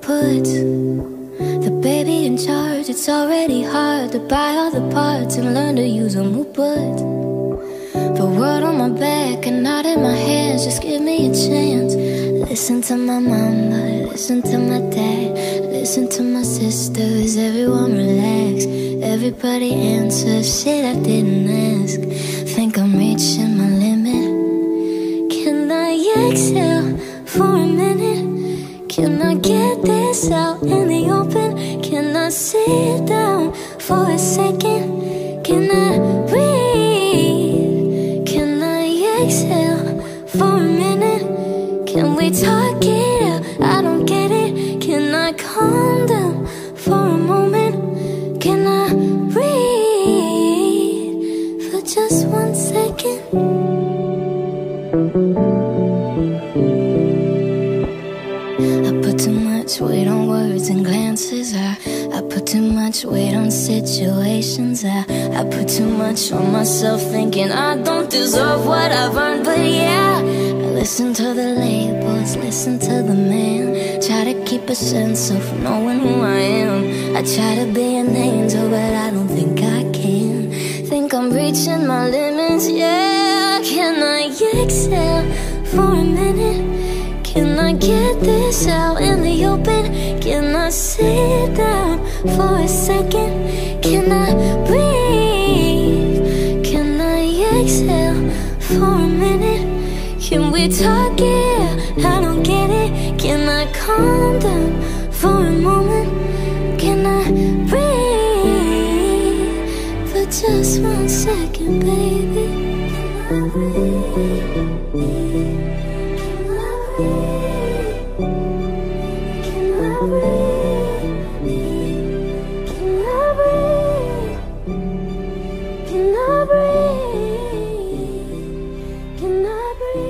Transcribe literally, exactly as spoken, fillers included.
put the baby in charge. It's already hard to buy all the parts and learn to use them. Who put the world on my back and not in my hands? Just give me a chance. Listen to my mama, listen to my dad, listen to my sisters. Everyone relax, everybody answer shit I didn't ask. Think I'm reaching my limit. Can I exhale for a minute? Can I get this out in the open? Can I sit down for a second? Can I breathe? Can I exhale for a minute? Can we talk it out? I don't get it. Can I calm down for a moment? Can I breathe for just one second? I put too much weight on words and glances. I, I put too much weight on situations. I, I put too much on myself, thinking I don't deserve what I've earned. But yeah, I listen to the labels, listen to the man. Try to keep a sense of knowing who I am. I try to be an angel, but I don't think I can. Think I'm reaching my limits, yeah. Can I exhale for a minute? Can I get this out in the open? Can I sit down for a second? Can I breathe? Can I exhale for a minute? Can we talk it? I don't get it. Can I calm down for a moment? Can I breathe for just one second, baby? Can I breathe? Can I breathe? Can I breathe?